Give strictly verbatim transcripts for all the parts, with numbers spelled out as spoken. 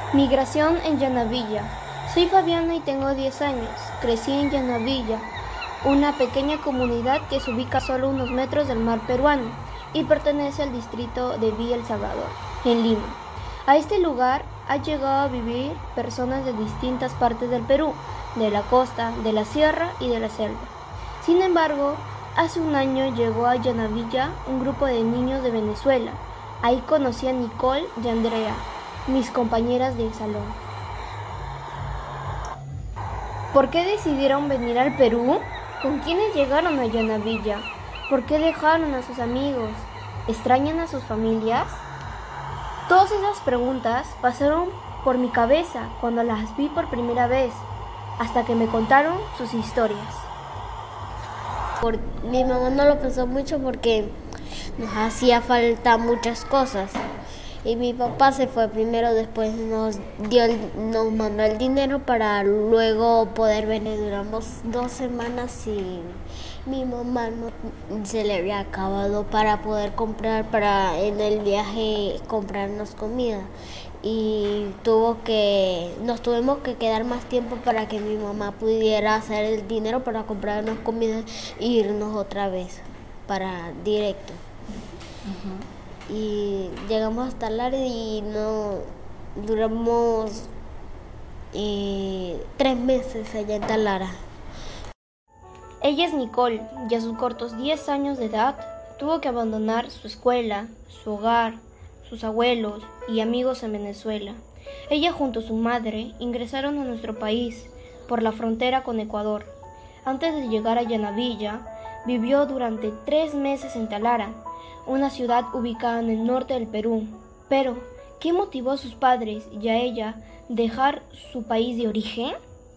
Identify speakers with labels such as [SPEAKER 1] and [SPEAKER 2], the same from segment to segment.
[SPEAKER 1] Migración en Llanavilla. Soy Fabiana y tengo diez años. Crecí en Llanavilla, una pequeña comunidad que se ubica a solo unos metros del mar peruano y pertenece al distrito de Villa El Salvador, en Lima. A este lugar han llegado a vivir personas de distintas partes del Perú, de la costa, de la sierra y de la selva. Sin embargo, hace un año llegó a Llanavilla un grupo de niños de Venezuela. Ahí conocí a Nicole y Andrea, mis compañeras del salón. ¿Por qué decidieron venir al Perú? ¿Con quiénes llegaron a Llanavilla? ¿Por qué dejaron a sus amigos? ¿Extrañan a sus familias? Todas esas preguntas pasaron por mi cabeza cuando las vi por primera vez, hasta que me contaron sus historias.
[SPEAKER 2] Por, mi mamá no lo pensó mucho porque nos hacía falta muchas cosas. Y mi papá se fue primero, después nos dio el, nos mandó el dinero para luego poder venir. Duramos dos semanas y mi mamá no se le había acabado para poder comprar para en el viaje comprarnos comida. Y tuvo que nos tuvimos que quedar más tiempo para que mi mamá pudiera hacer el dinero para comprarnos comida e irnos otra vez para directo. Uh-huh. Y llegamos hasta Lara y no duramos eh, tres meses allá en Talara.
[SPEAKER 1] Ella es Nicole y a sus cortos diez años de edad tuvo que abandonar su escuela, su hogar, sus abuelos y amigos en Venezuela. Ella junto a su madre ingresaron a nuestro país por la frontera con Ecuador. Antes de llegar a Llanavilla, vivió durante tres meses en Talara, una ciudad ubicada en el norte del Perú. Pero, ¿qué motivó a sus padres y a ella dejar su país de origen?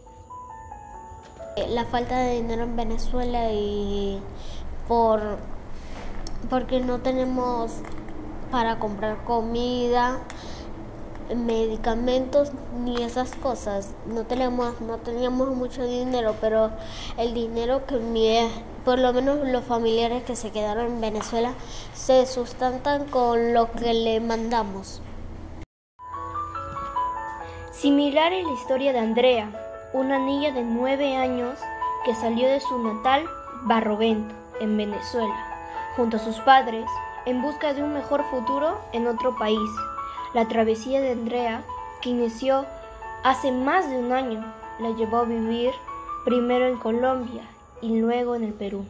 [SPEAKER 2] La falta de dinero en Venezuela y por porque no tenemos para comprar comida, medicamentos ni esas cosas. No teníamos, no teníamos mucho dinero, pero el dinero que mi, por lo menos los familiares que se quedaron en Venezuela se sustentan con lo que le mandamos.
[SPEAKER 1] Similar es la historia de Andrea, una niña de nueve años que salió de su natal Barlovento, en Venezuela, junto a sus padres, en busca de un mejor futuro en otro país. La travesía de Andrea, que inició hace más de un año, la llevó a vivir primero en Colombia y luego en el Perú.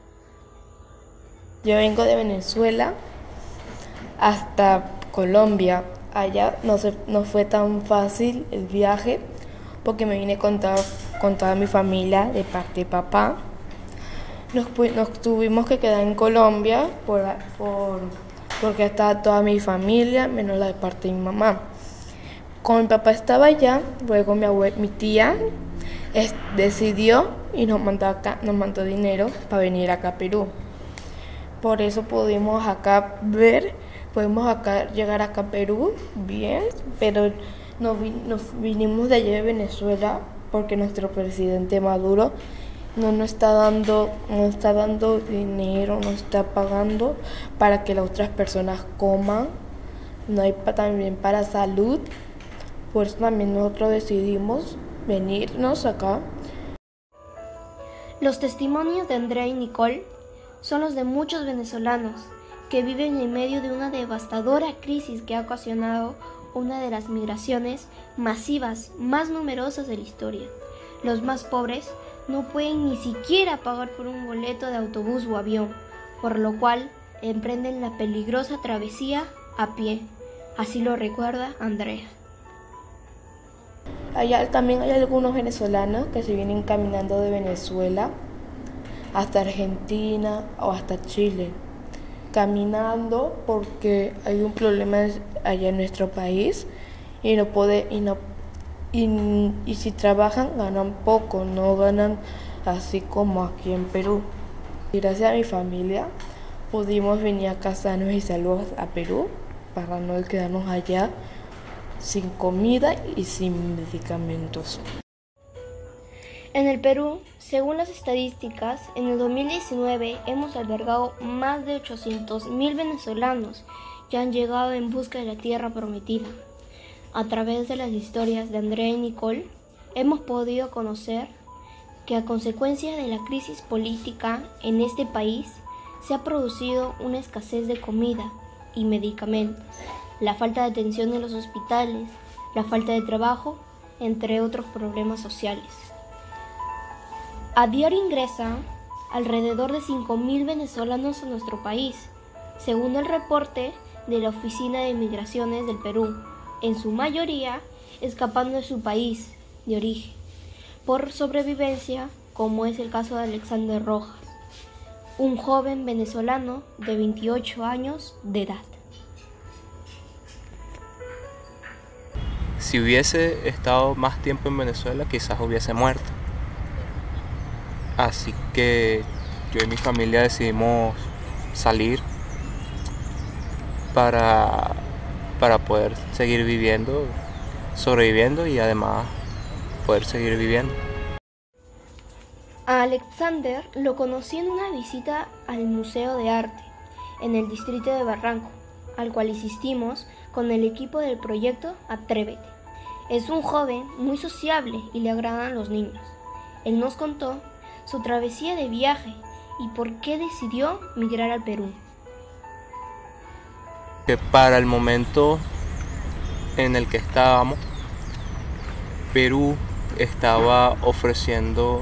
[SPEAKER 3] Yo vengo de Venezuela hasta Colombia. Allá no, se, no fue tan fácil el viaje porque me vine con, toda, con toda mi familia de parte de papá. Nos, nos tuvimos que quedar en Colombia por, por, porque estaba toda mi familia, menos la de parte de mi mamá. Como mi papá estaba allá, luego mi, abue, mi tía es, decidió y nos mandó, acá, nos mandó dinero para venir acá a Perú. Por eso pudimos acá ver, podemos acá, llegar acá a Perú bien, pero nos, nos vinimos de allá de Venezuela porque nuestro presidente Maduro no nos está dando, no está dando dinero, no está pagando para que las otras personas coman, no hay pa, también para salud, por eso también nosotros decidimos venirnos acá.
[SPEAKER 1] Los testimonios de Andrea y Nicole son los de muchos venezolanos que viven en medio de una devastadora crisis que ha ocasionado una de las migraciones masivas más numerosas de la historia. Los más pobres no pueden ni siquiera pagar por un boleto de autobús o avión, por lo cual emprenden la peligrosa travesía a pie. Así lo recuerda Andrea.
[SPEAKER 3] Allá también hay algunos venezolanos que se vienen caminando de Venezuela hasta Argentina o hasta Chile, caminando porque hay un problema allá en nuestro país y no puede y no y, y si trabajan ganan poco, no ganan así como aquí en Perú. Y gracias a mi familia pudimos venir acá sanos y salvos a Perú para no quedarnos allá sin comida y sin medicamentos.
[SPEAKER 1] En el Perú, según las estadísticas, en el dos mil diecinueve hemos albergado más de ochocientos mil venezolanos que han llegado en busca de la tierra prometida. A través de las historias de Andrea y Nicole, hemos podido conocer que a consecuencia de la crisis política en este país se ha producido una escasez de comida y medicamentos, la falta de atención en los hospitales, la falta de trabajo, entre otros problemas sociales. A diario ingresan alrededor de cinco mil venezolanos a nuestro país, según el reporte de la Oficina de Migraciones del Perú, en su mayoría escapando de su país de origen, por sobrevivencia, como es el caso de Alexander Rojas, un joven venezolano de veintiocho años de edad.
[SPEAKER 4] Si hubiese estado más tiempo en Venezuela, quizás hubiese muerto. Así que yo y mi familia decidimos salir para, para poder seguir viviendo, sobreviviendo y además poder seguir viviendo.
[SPEAKER 1] A Alexander lo conocí en una visita al Museo de Arte, en el distrito de Barranco, al cual asistimos con el equipo del proyecto Atrévete. Es un joven muy sociable y le agradan los niños. Él nos contó su travesía de viaje y por qué decidió migrar al Perú.
[SPEAKER 4] Que para el momento en el que estábamos, Perú estaba ofreciendo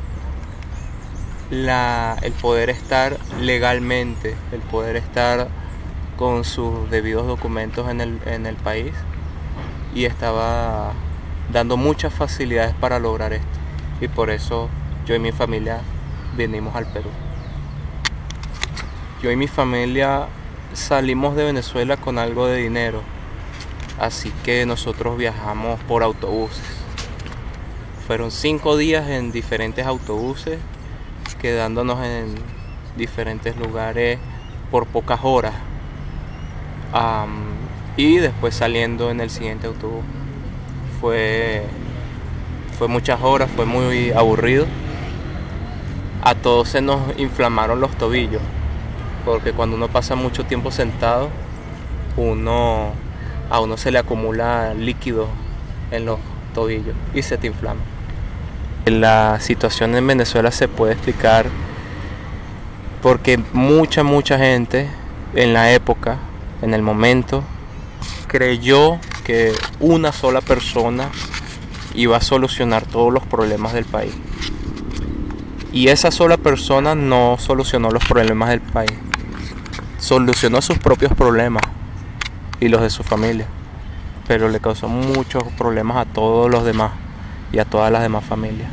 [SPEAKER 4] la, el poder estar legalmente, el poder estar con sus debidos documentos en el, en el país, y estaba dando muchas facilidades para lograr esto, y por eso yo y mi familia venimos al Perú. Yo y mi familia salimos de Venezuela con algo de dinero, así que nosotros viajamos por autobuses. Fueron cinco días en diferentes autobuses, quedándonos en diferentes lugares por pocas horas. Um, y después saliendo en el siguiente autobús. Fue, fue muchas horas, fue muy aburrido. A todos se nos inflamaron los tobillos, porque cuando uno pasa mucho tiempo sentado, uno, a uno se le acumula líquido en los tobillos y se te inflama. La situación en Venezuela se puede explicar porque mucha, mucha gente en la época, en el momento, creyó que una sola persona iba a solucionar todos los problemas del país. Y esa sola persona no solucionó los problemas del país, solucionó sus propios problemas y los de su familia, pero le causó muchos problemas a todos los demás y a todas las demás familias.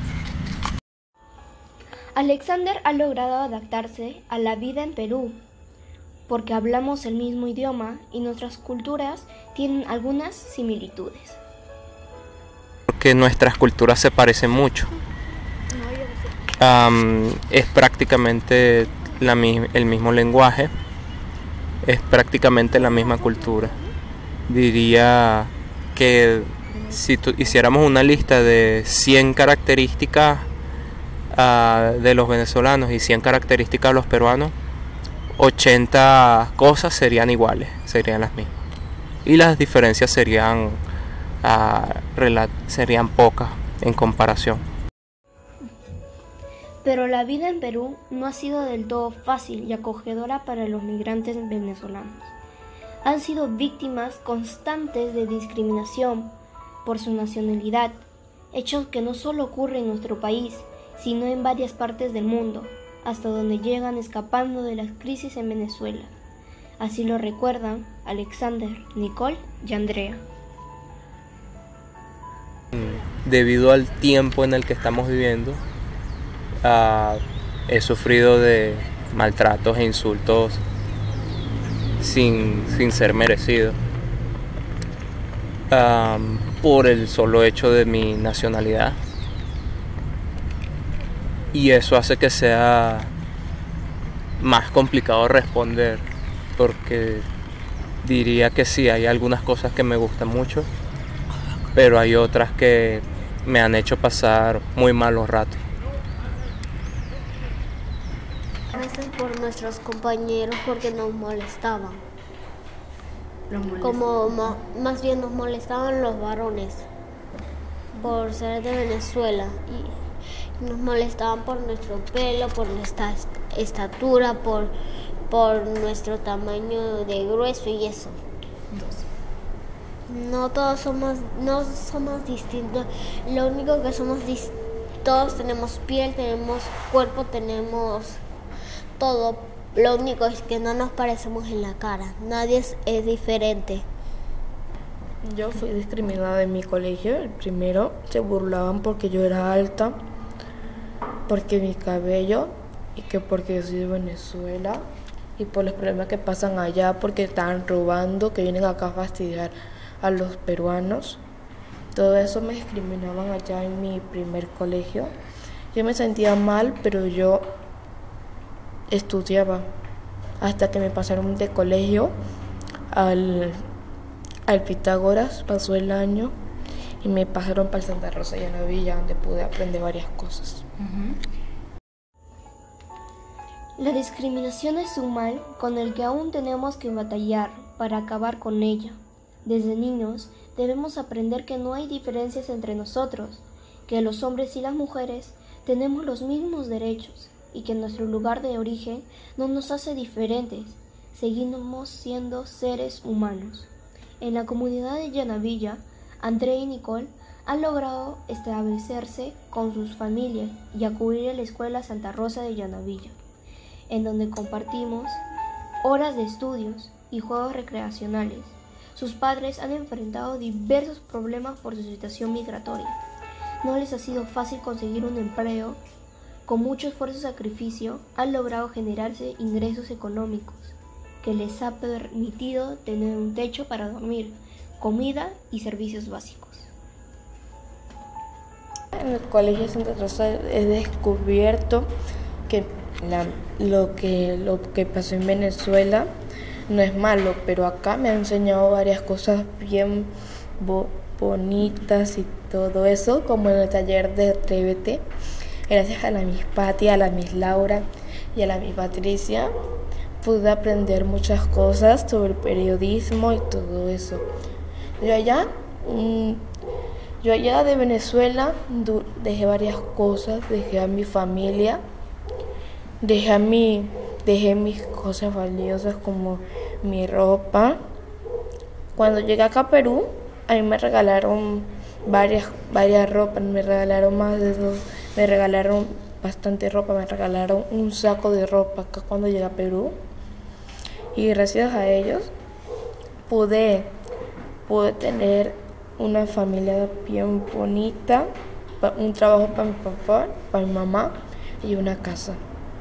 [SPEAKER 1] Alexander ha logrado adaptarse a la vida en Perú, porque hablamos el mismo idioma y nuestras culturas tienen algunas similitudes.
[SPEAKER 4] Porque nuestras culturas se parecen mucho. Um, es prácticamente la, el mismo lenguaje, es prácticamente la misma cultura. Diría que si tu, hiciéramos una lista de cien características uh, de los venezolanos y cien características de los peruanos, ochenta cosas serían iguales, serían las mismas. Y las diferencias serían, uh, serían pocas en comparación.
[SPEAKER 1] Pero la vida en Perú no ha sido del todo fácil y acogedora para los migrantes venezolanos. Han sido víctimas constantes de discriminación por su nacionalidad, hechos que no solo ocurren en nuestro país, sino en varias partes del mundo, hasta donde llegan escapando de las crisis en Venezuela. Así lo recuerdan Alexander, Nicole y Andrea.
[SPEAKER 4] Debido al tiempo en el que estamos viviendo, Uh, he sufrido de maltratos e insultos sin, sin ser merecido, um, por el solo hecho de mi nacionalidad, y eso hace que sea más complicado responder, porque diría que sí, hay algunas cosas que me gustan mucho, pero hay otras que me han hecho pasar muy malos ratos.
[SPEAKER 2] A veces por nuestros compañeros porque nos molestaban. como ma- más bien nos molestaban los varones por ser de Venezuela y nos molestaban por nuestro pelo, por nuestra est- estatura, por, por nuestro tamaño de grueso y eso. No todos somos, no somos distintos, lo único que somos dis- todos tenemos piel, tenemos cuerpo, tenemos todo. Lo único es que no nos parecemos en la cara, nadie es, es diferente.
[SPEAKER 3] Yo fui discriminada en mi colegio. El primero se burlaban porque yo era alta, porque mi cabello y que porque yo soy de Venezuela y por los problemas que pasan allá porque están robando, que vienen acá a fastidiar a los peruanos. Todo eso me discriminaban allá en mi primer colegio. Yo me sentía mal, pero yo estudiaba hasta que me pasaron de colegio al, al Pitágoras, pasó el año y me pasaron para el Santa Rosa y en la Villa, donde pude aprender varias cosas.
[SPEAKER 1] La discriminación es un mal con el que aún tenemos que batallar para acabar con ella. Desde niños debemos aprender que no hay diferencias entre nosotros, que los hombres y las mujeres tenemos los mismos derechos y que nuestro lugar de origen no nos hace diferentes, seguimos siendo seres humanos. En la comunidad de Llanavilla, Andrea y Nicole han logrado establecerse con sus familias y acudir a la Escuela Santa Rosa de Llanavilla, en donde compartimos horas de estudios y juegos recreacionales. Sus padres han enfrentado diversos problemas por su situación migratoria. No les ha sido fácil conseguir un empleo. Con mucho esfuerzo y sacrificio han logrado generarse ingresos económicos que les ha permitido tener un techo para dormir, comida y servicios básicos.
[SPEAKER 3] En el Colegio Santa Rosa he descubierto que la, lo que lo que pasó en Venezuela no es malo, pero acá me han enseñado varias cosas bien bo- bonitas y todo eso, como en el taller de Atrévete. Gracias a la Miss Patti, a la Miss Laura y a la Miss Patricia pude aprender muchas cosas sobre el periodismo y todo eso. Yo allá, mmm, yo allá de Venezuela du- dejé varias cosas, dejé a mi familia, dejé a mi, dejé mis cosas valiosas como mi ropa. Cuando llegué acá a Perú, a mí me regalaron varias, varias ropas, me regalaron más de dos. Me regalaron bastante ropa, me regalaron un saco de ropa acá cuando llegué a Perú. Y gracias a ellos pude, pude tener una familia bien bonita, un trabajo para mi papá, para mi mamá y una casa.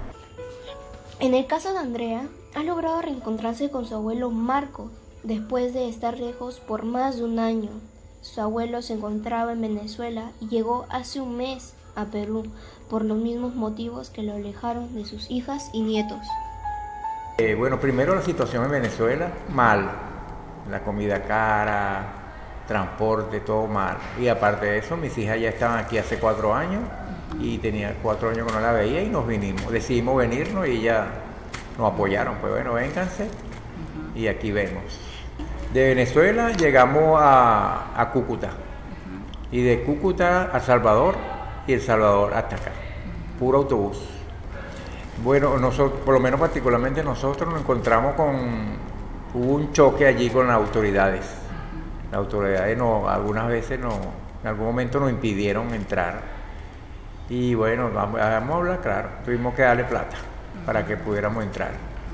[SPEAKER 1] En el caso de Andrea, ha logrado reencontrarse con su abuelo Marco después de estar lejos por más de un año. Su abuelo se encontraba en Venezuela y llegó hace un mes a Perú por los mismos motivos que lo alejaron de sus hijas y nietos.
[SPEAKER 5] Eh, bueno, primero la situación en Venezuela, mal, la comida cara, transporte, todo mal. Y aparte de eso, mis hijas ya estaban aquí hace cuatro años y tenía cuatro años que no la veía y nos vinimos, decidimos venirnos y ya nos apoyaron, pues bueno, vénganse y aquí vemos. De Venezuela llegamos a, a Cúcuta y de Cúcuta a Salvador y El Salvador hasta acá, puro autobús. Bueno, nosotros, por lo menos particularmente nosotros nos encontramos con, hubo un choque allí con las autoridades. Las autoridades no, algunas veces no, en algún momento nos impidieron entrar. Y bueno, vamos, vamos a hablar claro, tuvimos que darle plata para que pudiéramos entrar.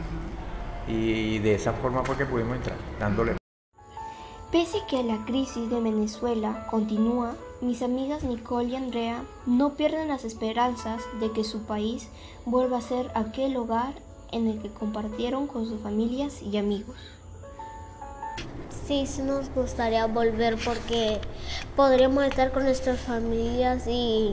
[SPEAKER 5] Y de esa forma fue que pudimos entrar, dándole.
[SPEAKER 1] Pese que la crisis de Venezuela continúa, mis amigas Nicole y Andrea no pierden las esperanzas de que su país vuelva a ser aquel hogar en el que compartieron con sus familias y amigos.
[SPEAKER 2] Sí, sí nos gustaría volver porque podríamos estar con nuestras familias y,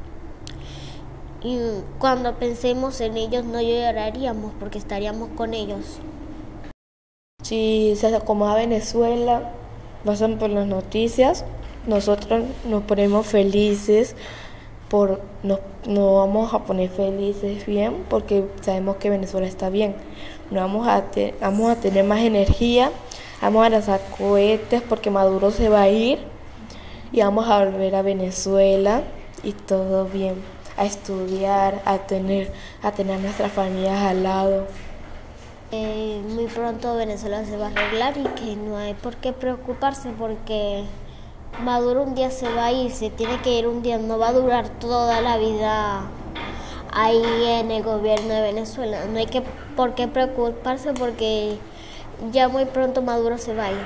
[SPEAKER 2] y cuando pensemos en ellos no lloraríamos porque estaríamos con ellos.
[SPEAKER 3] Si se acomoda Venezuela, pasan por las noticias, nosotros nos ponemos felices, por, nos, nos vamos a poner felices bien porque sabemos que Venezuela está bien. Nos vamos a, te, vamos a tener más energía, Vamos a lanzar cohetes porque Maduro se va a ir y vamos a volver a Venezuela y todo bien, a estudiar, a tener, a tener nuestras familias al lado.
[SPEAKER 2] Eh, muy pronto Venezuela se va a arreglar y que no hay por qué preocuparse porque Maduro un día se va a ir, se tiene que ir un día, no va a durar toda la vida ahí en el gobierno de Venezuela. No hay que por qué preocuparse porque ya muy pronto Maduro se va a ir.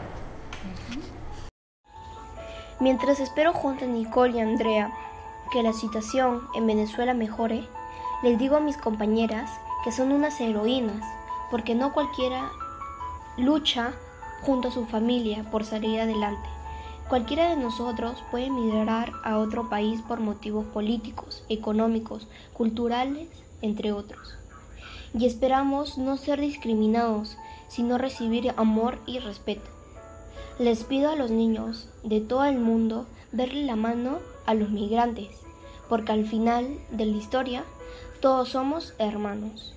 [SPEAKER 1] Mientras espero junto a Nicole y Andrea que la situación en Venezuela mejore, les digo a mis compañeras que son unas heroínas, porque no cualquiera lucha junto a su familia por salir adelante. Cualquiera de nosotros puede emigrar a otro país por motivos políticos, económicos, culturales, entre otros. Y esperamos no ser discriminados, sino recibir amor y respeto. Les pido a los niños de todo el mundo darle la mano a los migrantes, porque al final de la historia todos somos hermanos.